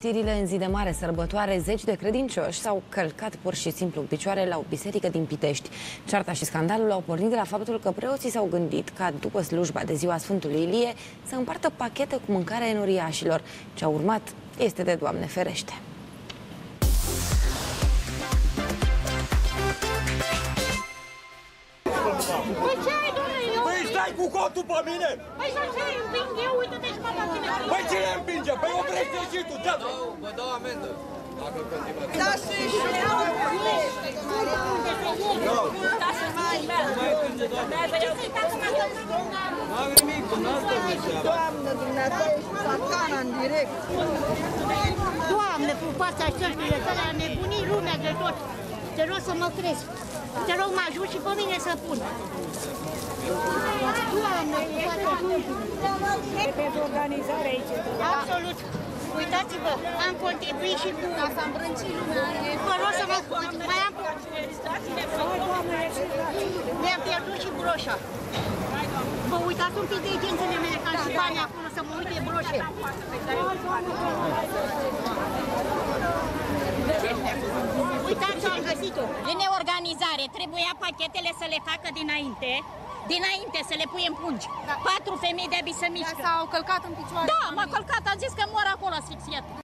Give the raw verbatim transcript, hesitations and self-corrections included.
Știrile în zi de mare sărbătoare, zeci de credincioși s-au călcat pur și simplu în picioare la o biserică din Pitești. Cearta și scandalul au pornit de la faptul că preoții s-au gândit ca după slujba de ziua Sfântului Ilie să împartă pachete cu mâncare enoriașilor. Ce a urmat este de Doamne ferește. Păi ce ai, domnule? Eu... Păi stai cu cotul pe mine! Păi să ce împing eu? Uite-te și mă la tine! Păi cine împinge? Păi oprește și tu, dă Dau, vă dau amendă. Dacă continuați. Da, și și eu! Nu am nimic, dumneavoastră vă seama. Doamne, dumneata, ești satana în direct. Doamne, cu fața șerpile tale, a nebunit lumea de tot. Te rog să mă crezi. Te rog, mă ajut și pe mine să pun. Doamne, cu fața șerpile. Pe organizare aici. Absolut. Uitați-vă, am contribuit și cu... Ca să îmbrânci lumea. Vă rog să mă... Mai am... Mi-am pierdut și broșa. Vă uitați un pic de gențele mele, ca și banii acolo, să mă uite broșe. Uitați ce am găsit-o. În neorganizare, trebuia pachetele să le facă dinainte, dinainte să le pui în pungi. Da. Patru femei de-abia să mișcă. S-au călcat în picioare. Da, m-a călcat, am zis că mor acolo asfixiat.